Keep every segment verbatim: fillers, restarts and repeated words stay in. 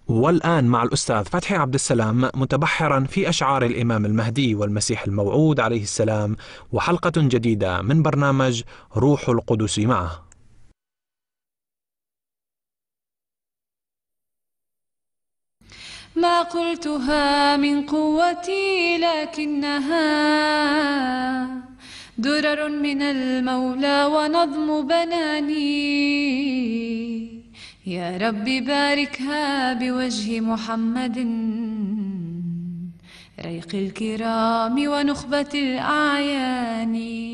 والآن مع الأستاذ فتحي عبد السلام متبحرا في أشعار الإمام المهدي والمسيح الموعود عليه السلام، وحلقة جديدة من برنامج روح القدس معه. ما قلتها من قوتي لكنها درر من المولى ونظم بناني. يا رب باركها بوجه محمد ريق الكرام ونخبة الأعيان.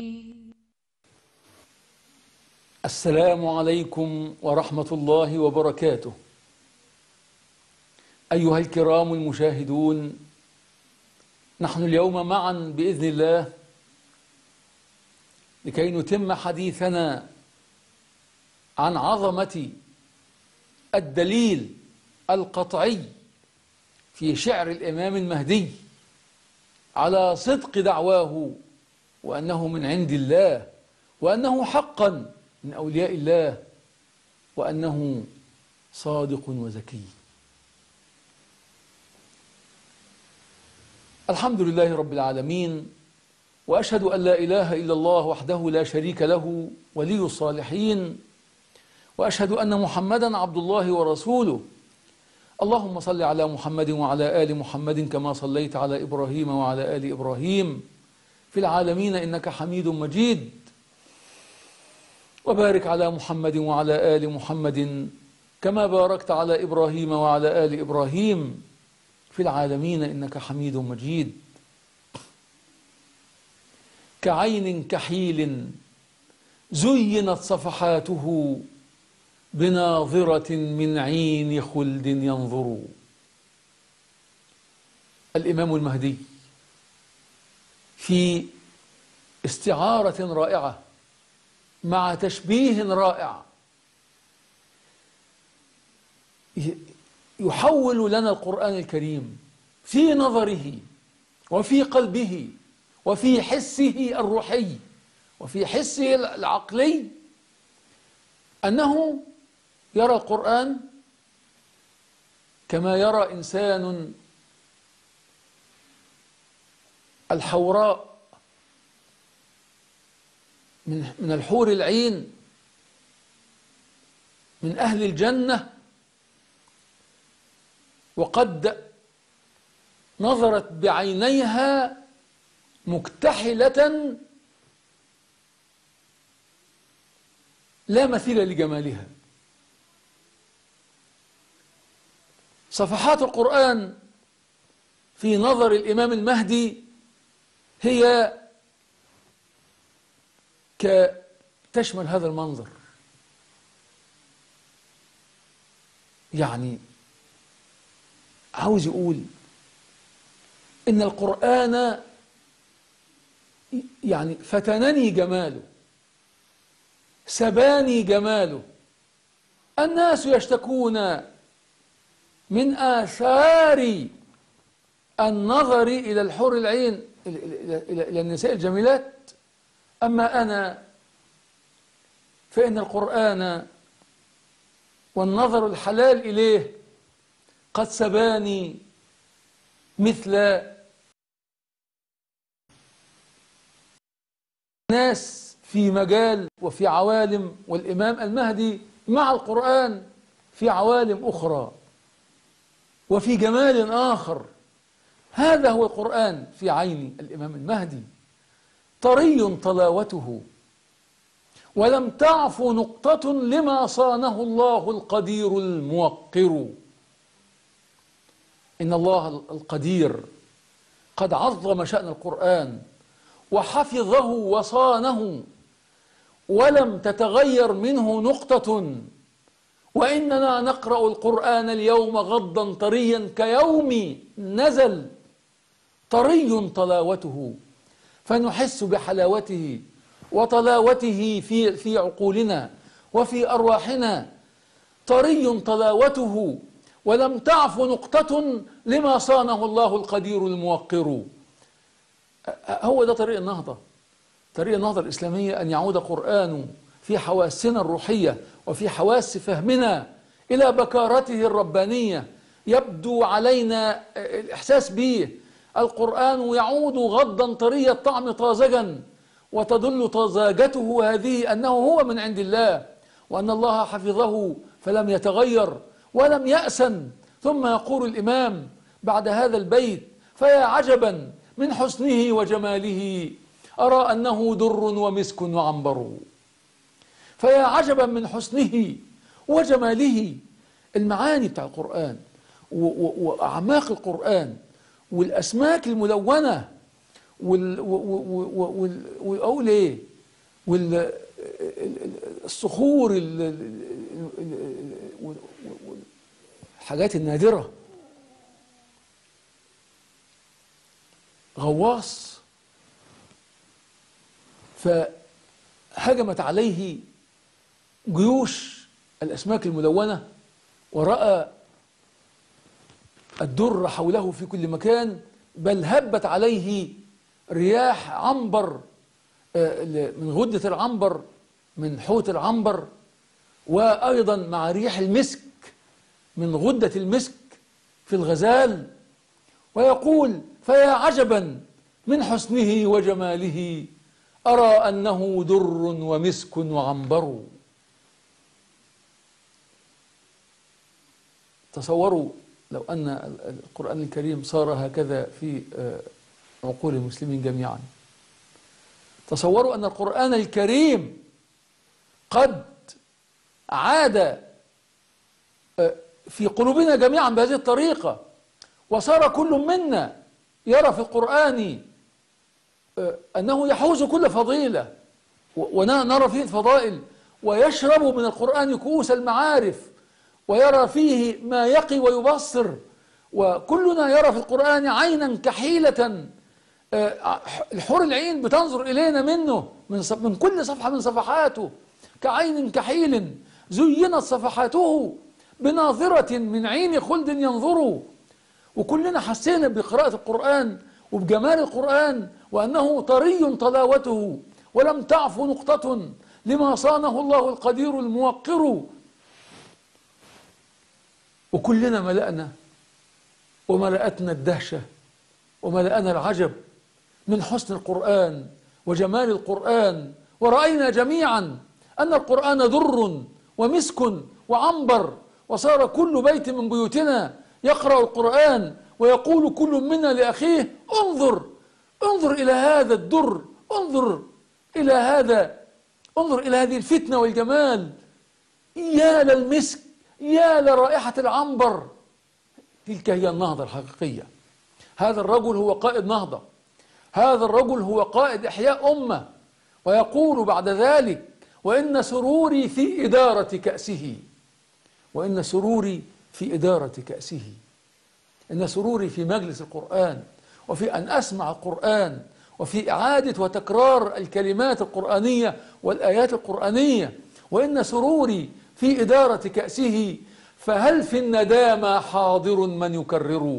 السلام عليكم ورحمة الله وبركاته. أيها الكرام المشاهدون، نحن اليوم معا بإذن الله لكي نتم حديثنا عن عظمة الدليل القطعي في شعر الإمام المهدي على صدق دعواه، وأنه من عند الله، وأنه حقا من أولياء الله، وأنه صادق وذكي. الحمد لله رب العالمين، وأشهد أن لا إله إلا الله وحده لا شريك له ولي الصالحين، وأشهد أن محمدا عبد الله ورسوله. اللهم صل على محمد وعلى آل محمد كما صليت على إبراهيم وعلى آل إبراهيم في العالمين إنك حميد مجيد، وبارك على محمد وعلى آل محمد كما باركت على إبراهيم وعلى آل إبراهيم في العالمين إنك حميد مجيد. كعين كحيل زينت صفحاته بناظرة من عين خلد ينظر. الإمام المهدي في استعارة رائعة مع تشبيه رائع يحول لنا القرآن الكريم في نظره وفي قلبه وفي حسه الروحي وفي حسه العقلي، أنه يرى القرآن كما يرى إنسان الحوراء من من الحور العين من أهل الجنة، وقد نظرت بعينيها مكتحلة لا مثيل لجمالها. صفحات القرآن في نظر الإمام المهدي هي كتشمل هذا المنظر، يعني عاوز يقول إن القرآن يعني فتنني جماله، سباني جماله. الناس يشتكون من آثار النظر إلى الحور العين، إلى النساء الجميلات، أما أنا فإن القرآن والنظر الحلال إليه قد سباني مثل ناس في مجال وفي عوالم، والإمام المهدي مع القرآن في عوالم أخرى وفي جمال آخر. هذا هو القرآن في عين الإمام المهدي، طري طلاوته ولم تعف نقطة لما صانه الله القدير الموقر. إن الله القدير قد عظم شأن القرآن وحفظه وصانه ولم تتغير منه نقطة، وإننا نقرأ القرآن اليوم غضا طريا كيوم نزل، طري طلاوته، فنحس بحلاوته وطلاوته في في عقولنا وفي أرواحنا. طري طلاوته ولم تعف نقطة لما صانه الله القدير الموقر. هو ده طريق النهضة، طريق النهضة الإسلامية، أن يعود قرآن في حواسنا الروحية وفي حواس فهمنا إلى بكارته الربانية، يبدو علينا الإحساس به. القرآن يعود غضا طري الطعم طازجا، وتدل طازجته هذه أنه هو من عند الله، وأن الله حفظه فلم يتغير ولم يأسن. ثم يقول الإمام بعد هذا البيت: فيا عجبا من حسنه وجماله، أرى أنه در ومسك وعنبر. فيا عجبا من حسنه وجماله. المعاني بتاع القرآن وأعماق القرآن والأسماك الملونة وأقول إيه والصخور والحاجات النادرة. غواص فهجمت عليه جيوش الأسماك الملونة، ورأى الدر حوله في كل مكان، بل هبت عليه رياح عنبر من غدة العنبر، من حوت العنبر، وأيضا مع ريح المسك من غدة المسك في الغزال. ويقول: فيا عجبا من حسنه وجماله، أرى أنه در ومسك وعنبر. تصوروا لو أن القرآن الكريم صار هكذا في عقول المسلمين جميعا. تصوروا أن القرآن الكريم قد عاد في قلوبنا جميعا بهذه الطريقة، وصار كل منا يرى في القرآن أنه يحوز كل فضيلة، ونرى فيه الفضائل، ويشرب من القرآن كؤوس المعارف، ويرى فيه ما يقي ويبصر. وكلنا يرى في القرآن عينا كحيلة، الحور العين بتنظر إلينا منه من من كل صفحة من صفحاته، كعين كحيل زينت صفحاته بناظرة من عين خلد ينظر. وكلنا حسينا بقراءة القرآن وبجمال القرآن، وأنه طري طلاوته ولم تعف نقطة لما صانه الله القدير الموقر. وكلنا ملأنا وملأتنا الدهشة وملأنا العجب من حسن القرآن وجمال القرآن، ورأينا جميعا أن القرآن در ومسك وعنبر، وصار كل بيت من بيوتنا يقرأ القرآن، ويقول كل منا لأخيه: انظر انظر إلى هذا الدر، انظر إلى هذا، انظر إلى هذه الفتنة والجمال، يا للمسك، يا لرائحة العنبر. تلك هي النهضة الحقيقية. هذا الرجل هو قائد نهضة، هذا الرجل هو قائد إحياء أمة. ويقول بعد ذلك: وإن سروري في إدارة كأسه، وإن سروري في إدارة كأسه. إن سروري في مجلس القرآن، وفي أن أسمع القرآن، وفي إعادة وتكرار الكلمات القرآنية والآيات القرآنية. وإن سروري في إدارة كأسه، فهل في الندامى حاضر من يكرر.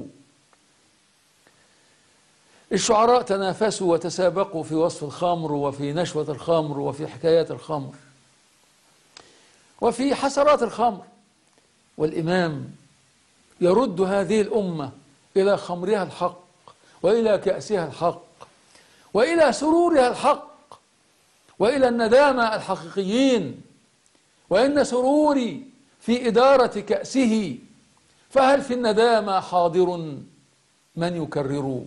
الشعراء تنافسوا وتسابقوا في وصف الخمر، وفي نشوة الخمر، وفي حكايات الخمر، وفي حسرات الخمر. والإمام يرد هذه الأمة إلى خمرها الحق، وإلى كأسها الحق، وإلى سرورها الحق، وإلى الندامى الحقيقيين. وإن سروري في إدارة كأسه، فهل في الندامى حاضر من يكرر.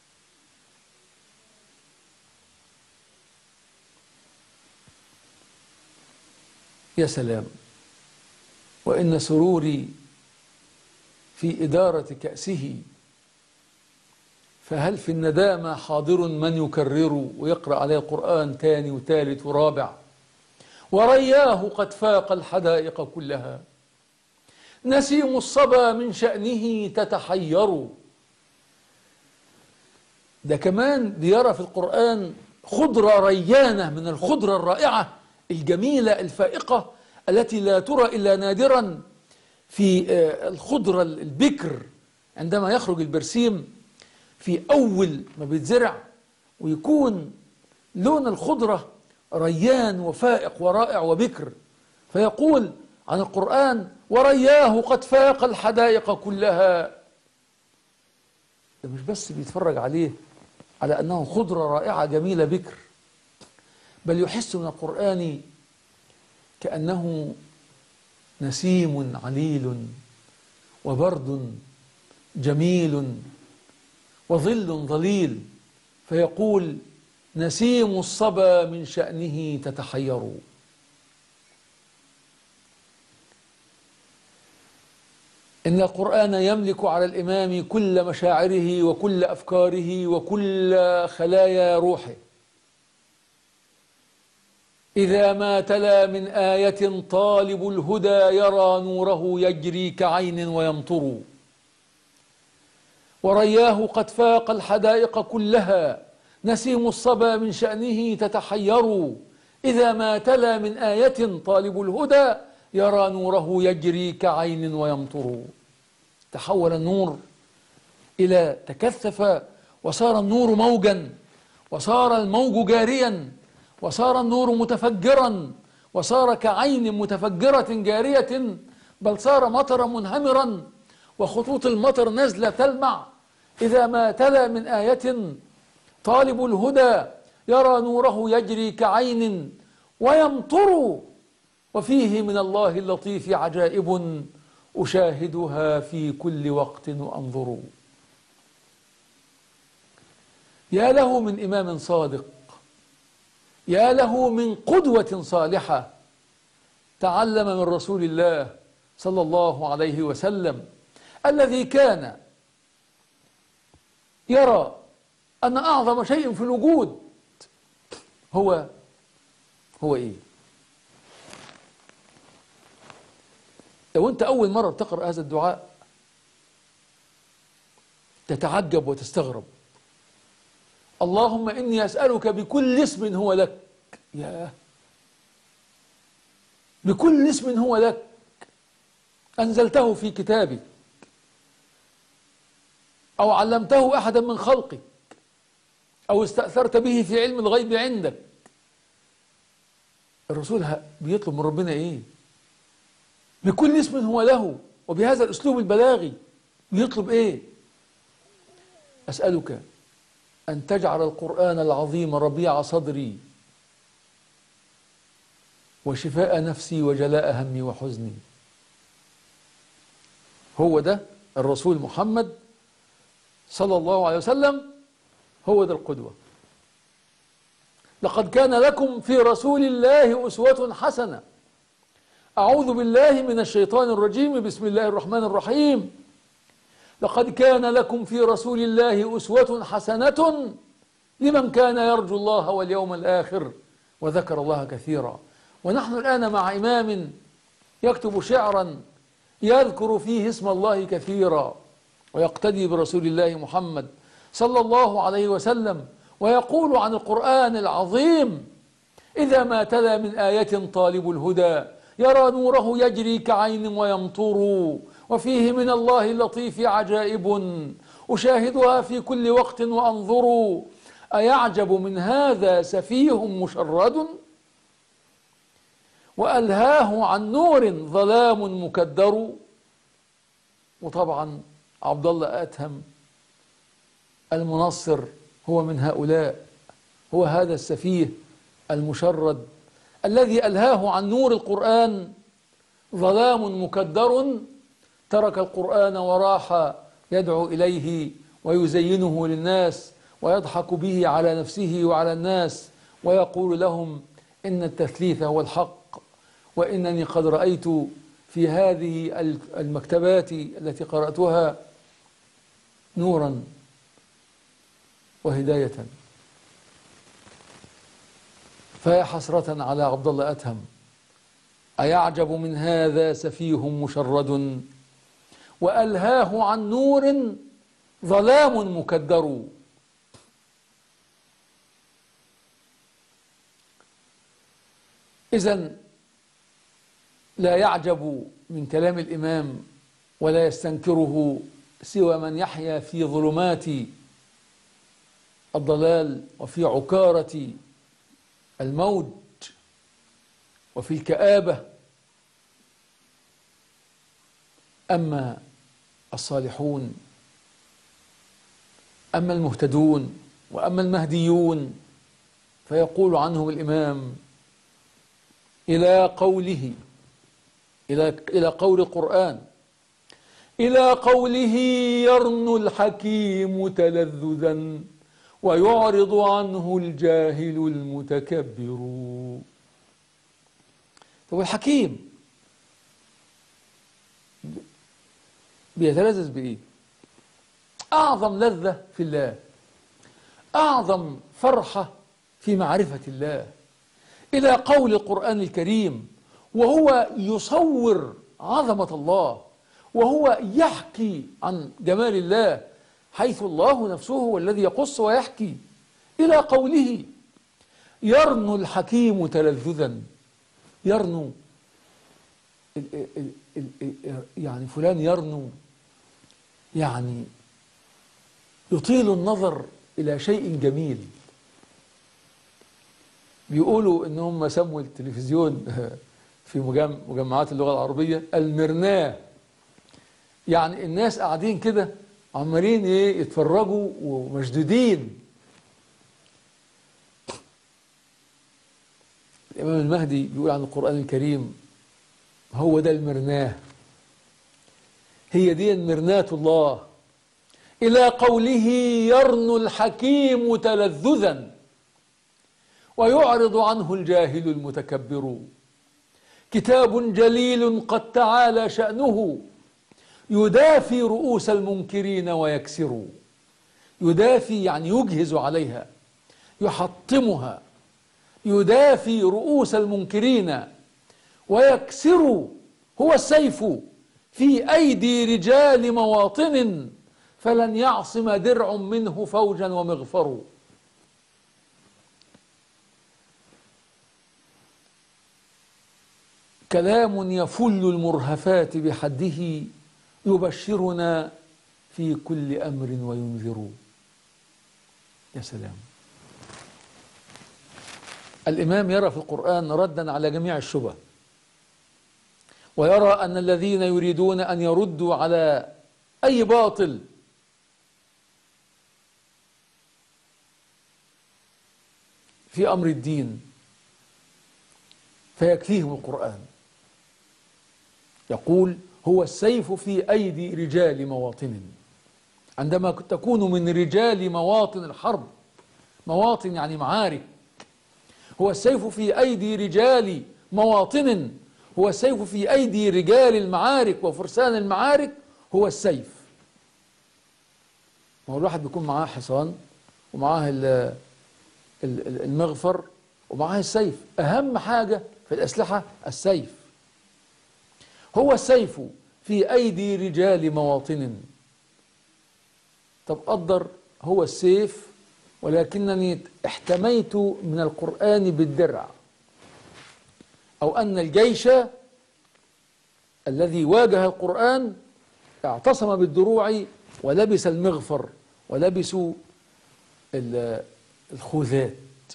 يا سلام. وإن سروري في إدارة كأسه، فهل في الندامى حاضر من يكرر. ويقرأ عليه القرآن تاني وثالث ورابع: ورياه قد فاق الحدائق كلها، نسيم الصبا من شأنه تتحير. ده كمان ديارة في القرآن خضرة ريانة من الخضرة الرائعة الجميلة الفائقة التي لا ترى إلا نادرا في الخضرة البكر. عندما يخرج البرسيم في أول ما بيتزرع ويكون لون الخضرة ريان وفائق ورائع وبكر، فيقول: عن القرآن ورياه قد فاق الحدائق كلها. ده مش بس بيتفرج عليه على أنه خضرة رائعة جميلة بكر، بل يحس من القرآن كأنه نسيم عليل وبرد جميل وظل ظليل، فيقول نسيم الصبا من شأنه تتحير. إن القرآن يملك على الإمام كل مشاعره وكل أفكاره وكل خلايا روحه. إذا ما تلا من آية طالب الهدى يرى نوره يجري كعين ويمطر، ورياه قد فاق الحدائق كلها، نسيم الصبا من شأنه تتحير. إذا ما تلا من آية طالب الهدى يرى نوره يجري كعين ويمطر. تحول النور إلى تكثف، وصار النور موجا، وصار الموج جاريا، وصار النور متفجرا، وصار كعين متفجرة جارية، بل صار مطرا منهمرا وخطوط المطر نزل تلمع. إذا ما تلا من آية طالب الهدى يرى نوره يجري كعين ويمطر، وفيه من الله اللطيف عجائب أشاهدها في كل وقت وأنظر. يا له من إمام صادق، يا له من قدوة صالحة تعلم من رسول الله صلى الله عليه وسلم، الذي كان يرى أن أعظم شيء في الوجود هو هو إيه؟ لو أنت أول مرة بتقرأ هذا الدعاء تتعجب وتستغرب. اللهم إني أسألك بكل اسم هو لك، ياه، بكل اسم هو لك أنزلته في كتابك أو علمته أحدا من خلقك أو استأثرت به في علم الغيب عندك. الرسول بيطلب من ربنا إيه؟ بكل اسم هو له، وبهذا الأسلوب البلاغي بيطلب إيه؟ أسألك أن تجعل القرآن العظيم ربيع صدري وشفاء نفسي وجلاء همي وحزني. هو ده الرسول محمد صلى الله عليه وسلم، هو ده القدوة. لقد كان لكم في رسول الله أسوة حسنة. أعوذ بالله من الشيطان الرجيم، بسم الله الرحمن الرحيم. لقد كان لكم في رسول الله أسوة حسنة لمن كان يرجو الله واليوم الآخر وذكر الله كثيرا. ونحن الآن مع إمام يكتب شعرا يذكر فيه اسم الله كثيرا ويقتدي برسول الله محمد صلى الله عليه وسلم، ويقول عن القرآن العظيم: إذا ما تلا من آية طالب الهدى يرى نوره يجري كعين ويمطر، وفيه من الله اللطيف عجائب أشاهدها في كل وقت وأنظر. أيعجب من هذا سفيه مشرد وألهاه عن نور ظلام مكدر. وطبعا عبد الله أتهم المنصر هو من هؤلاء، هو هذا السفيه المشرد الذي ألهاه عن نور القرآن ظلام مكدر، ترك القرآن وراح يدعو إليه ويزينه للناس ويضحك به على نفسه وعلى الناس ويقول لهم إن التثليث هو الحق، وإنني قد رأيت في هذه المكتبات التي قرأتها نورا وهداية. فيا حسرة على عبد الله أتهم، أيعجب من هذا سفيه مشرد وألهاه عن نور ظلام مكدر. إذن لا يعجب من كلام الإمام ولا يستنكره سوى من يحيا في ظلمات الضلال وفي عكارة الموت وفي الكآبة أما الصالحون، أما المهتدون، وأما المهديون، فيقول عنهم الإمام إلى قوله، إلى إلى قول القرآن، إلى قوله يرنو الحكيم تلذذا ويعرض عنه الجاهل المتكبر. طب الحكيم بيتلذذ بإيه؟ أعظم لذة في الله، أعظم فرحة في معرفة الله، إلى قول القرآن الكريم وهو يصور عظمة الله، وهو يحكي عن جمال الله، حيث الله نفسه هو الذي يقص ويحكي. إلى قوله يرنو الحكيم تلذذا. يرنو ال ال ال ال يعني فلان يرنو، يعني يطيل النظر إلى شيء جميل. بيقولوا إن هم سموا التلفزيون في مجمعات اللغة العربية المرناه، يعني الناس قاعدين كده عمالين ايه يتفرجوا ومشدودين. الإمام المهدي بيقول عن القرآن الكريم هو ده المرناه، هي دي مرناة الله. إلى قوله يرنو الحكيم تلذذا ويعرض عنه الجاهل المتكبر. كتاب جليل قد تعالى شأنه يدافي رؤوس المنكرين ويكسر. يدافي يعني يجهز عليها، يحطمها. يدافي رؤوس المنكرين ويكسر. هو السيف في أيدي رجال مواطن فلن يعصم درع منه فوجا ومغفر. كلام يفل المرهفات بحده يبشرنا في كل أمر وينذر. يا سلام. الإمام يرى في القرآن ردا على جميع الشبه، ويرى أن الذين يريدون أن يردوا على أي باطل في أمر الدين فيكفيهم القرآن. يقول هو السيف في أيدي رجال مواطن. عندما تكون من رجال مواطن الحرب، مواطن يعني معارك، هو السيف في أيدي رجال مواطن، هو السيف في أيدي رجال المعارك وفرسان المعارك. هو السيف. ما هو الواحد بيكون معاه حصان ومعاه المغفر ومعاه السيف. أهم حاجة في الأسلحة السيف. هو السيف في أيدي رجال مواطن. طب قدر هو السيف، ولكنني احتميت من القرآن بالدرع، أو أن الجيش الذي واجه القرآن اعتصم بالدروع ولبس المغفر ولبسوا الخوذات.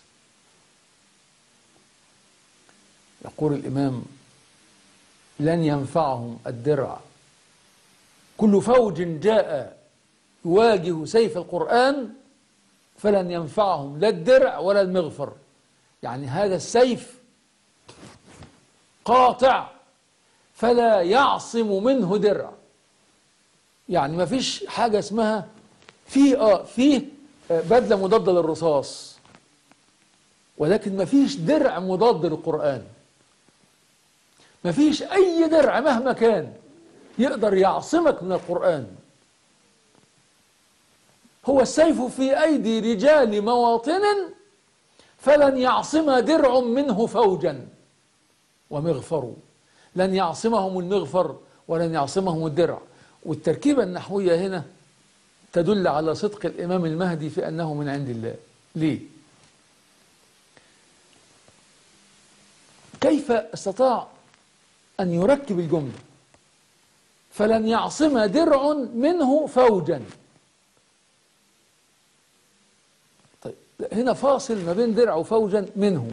يقول الإمام لن ينفعهم الدرع. كل فوج جاء يواجه سيف القرآن فلن ينفعهم لا الدرع ولا المغفر. يعني هذا السيف قاطع فلا يعصم منه درع. يعني ما فيش حاجة اسمها في اه فيه بدلة مضادة للرصاص، ولكن ما فيش درع مضاد للقرآن. ما فيش أي درع مهما كان يقدر يعصمك من القرآن. هو السيف في أيدي رجال مواطن فلن يعصم درع منه فوجا ومغفر. لن يعصمهم المغفر ولن يعصمهم الدرع. والتركيبة النحوية هنا تدل على صدق الإمام المهدي في أنه من عند الله. ليه؟ كيف استطاع أن يركب الجملة فلن يعصم درع منه فوجا؟ طيب هنا فاصل ما بين درع وفوجا منه.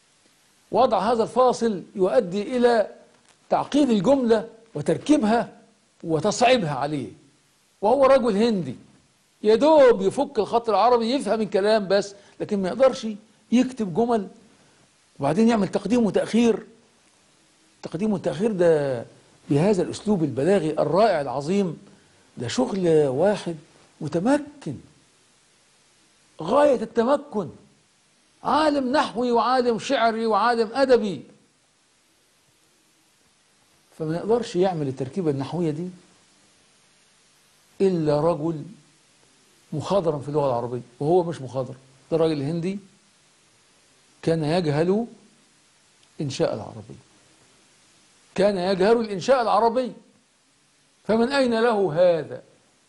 وضع هذا الفاصل يؤدي إلى تعقيد الجملة وتركيبها وتصعبها عليه، وهو رجل هندي يا دوب يفك الخط العربي، يفهم الكلام بس، لكن ما يقدرش يكتب جمل وبعدين يعمل تقديم وتأخير. تقديم وتأخير ده بهذا الأسلوب البلاغي الرائع العظيم، ده شغل واحد متمكن غاية التمكن، عالم نحوي وعالم شعري وعالم أدبي، فما يقدرش يعمل التركيبة النحوية دي إلا رجل مخضرم في اللغة العربية، وهو مش مخضرم، ده راجل هندي كان يجهل إنشاء العربي، كان يجهل الإنشاء العربي، فمن أين له هذا؟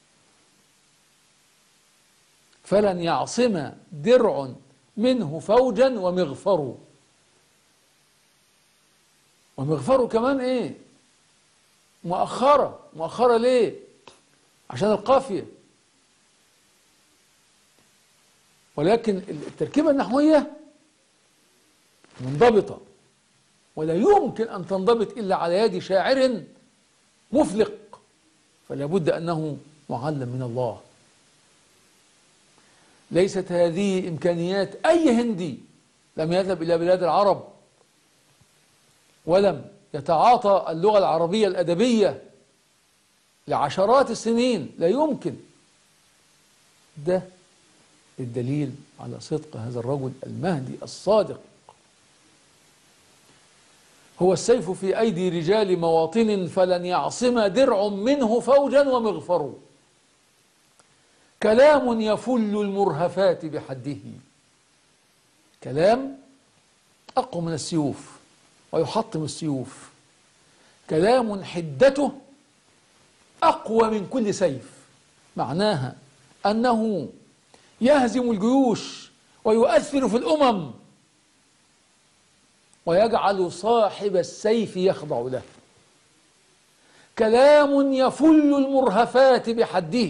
فلن يعصم درع منه فوجا ومغفر. ومغفره كمان ايه؟ مؤخرة. مؤخرة ليه؟ عشان القافية. ولكن التركيبة النحوية منضبطة، ولا يمكن أن تنضبط إلا على يد شاعر مفلق، فلا بد أنه معلم من الله. ليست هذه إمكانيات أي هندي لم يذهب إلى بلاد العرب ولم يتعاطى اللغة العربية الأدبية لعشرات السنين، لا يمكن. ده الدليل على صدق هذا الرجل المهدي الصادق. هو السيف في أيدي رجال مواطن، فلن يعصم درع منه فوجا ومغفر. كلام يفل المرهفات بحده، كلام أقوى من السيوف ويحطم السيوف، كلام حدته أقوى من كل سيف، معناها أنه يهزم الجيوش ويؤثر في الأمم ويجعل صاحب السيف يخضع له. كلام يفل المرهفات بحده،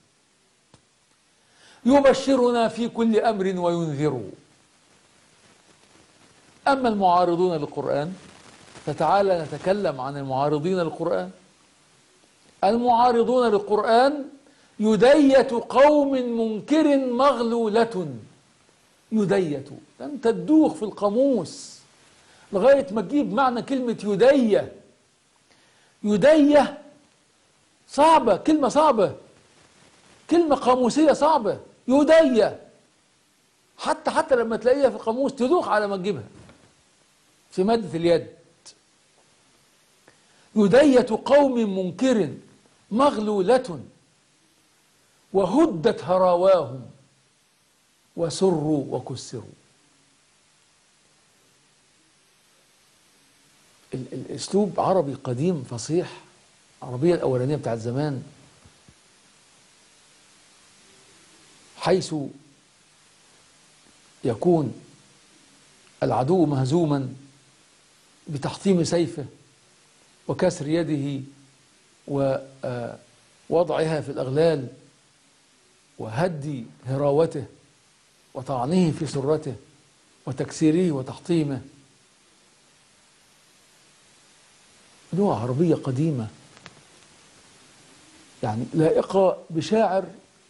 يبشرنا في كل أمر وينذر. أما المعارضون للقرآن فتعالى نتكلم عن المعارضين للقرآن. المعارضون للقرآن يدية قوم منكر مغلولة. يدية، أنت تدوخ في القاموس لغاية ما تجيب معنى كلمة يدية. يدية صعبة، كلمة صعبة، كلمة قاموسية صعبة. يدية حتى حتى لما تلاقيها في القاموس تدوخ على ما تجيبها في مادة اليد. يدية قوم منكر مغلولة وهدت هراواهم وسروا وكسروا. الاسلوب عربي قديم فصيح، العربية الأولانية بتاعت زمان، حيث يكون العدو مهزوما بتحطيم سيفه وكسر يده ووضعها في الأغلال وهد هراوته وطعنه في سرته وتكسيره وتحطيمه. لغة عربية قديمة يعني لائقة بشاعر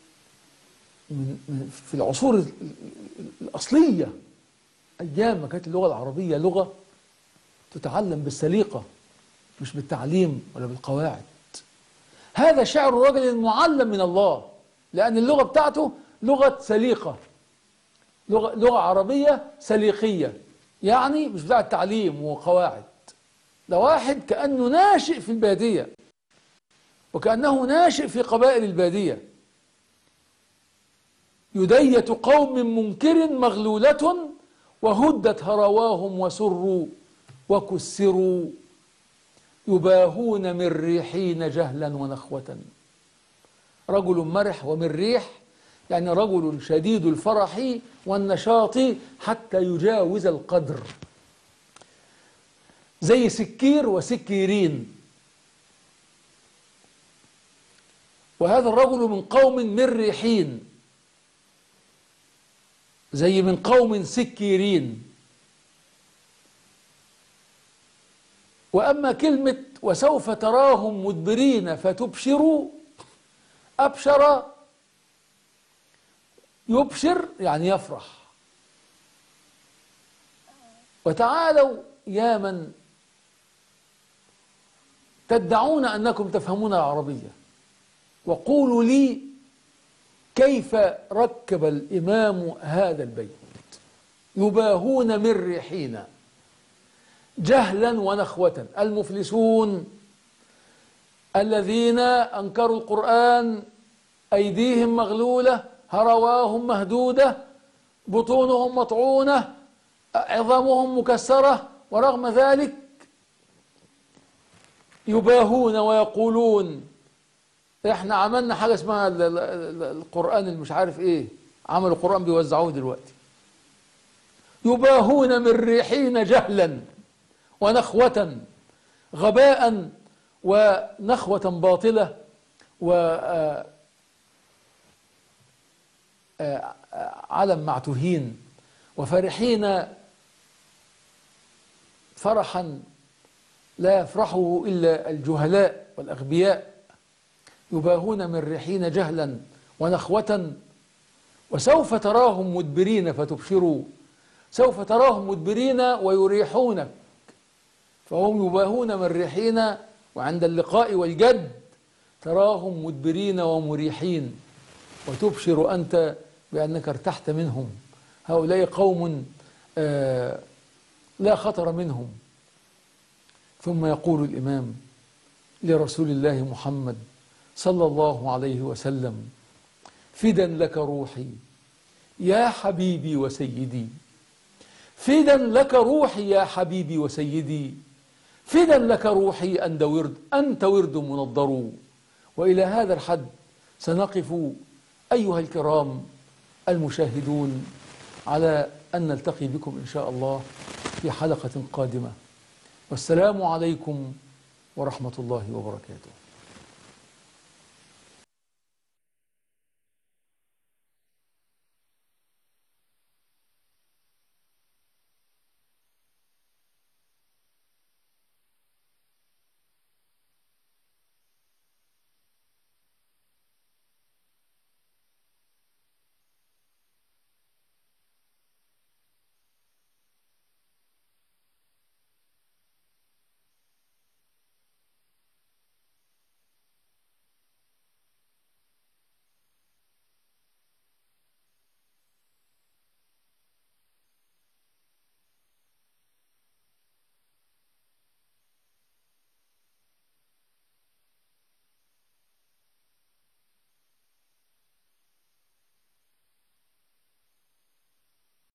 من في العصور الأصلية، أيام ما كانت اللغة العربية لغة تتعلم بالسليقة مش بالتعليم ولا بالقواعد. هذا شعر رجل معلم من الله، لأن اللغة بتاعته لغة سليقة، لغة, لغة عربية سليقية، يعني مش بتاع التعليم وقواعد. ده واحد كأنه ناشئ في البادية وكأنه ناشئ في قبائل البادية. يدية قوم منكر مغلولة وهدت هرواهم وسروا وكسروا. يباهون من ريحين جهلا ونخوة. رجل مرح ومن ريح يعني رجل شديد الفرح والنشاط حتى يجاوز القدر، زي سكير وسكيرين. وهذا الرجل من قوم من ريحين زي من قوم سكيرين. وأما كلمة وسوف تراهم مدبرين فتبشروا، أبشر يبشر يعني يفرح. وتعالوا يا من تدعون أنكم تفهمون العربية وقولوا لي كيف ركب الإمام هذا البيت: يباهون من ريحين جهلا ونخوة. المفلسون الذين أنكروا القرآن أيديهم مغلولة، هرواهم مهدودة، بطونهم مطعونة، عظامهم مكسرة، ورغم ذلك يباهون ويقولون احنا عملنا حاجة اسمها القرآن اللي مش عارف ايه، عملوا القرآن بيوزعوه دلوقتي. يباهون من ريحين جهلا ونخوة، غباء ونخوة باطلة وعلم معتوهين، وفرحين فرحا لا يفرحه إلا الجهلاء والأغبياء. يباهون من ريحين جهلا ونخوة وسوف تراهم مدبرين فتبشروا. سوف تراهم مدبرين ويريحونك، فهم يباهون من ريحين، وعند اللقاء والجد تراهم مدبرين ومريحين، وتبشر أنت بأنك ارتحت منهم. هؤلاء قوم آه لا خطر منهم. ثم يقول الإمام لرسول الله محمد صلى الله عليه وسلم: فدا لك روحي يا حبيبي وسيدي، فدا لك روحي يا حبيبي وسيدي، فدا لك روحي أنت ورد, أنت ورد منضر. وإلى هذا الحد سنقف أيها الكرام المشاهدون، على أن نلتقي بكم إن شاء الله في حلقة قادمة. والسلام عليكم ورحمة الله وبركاته.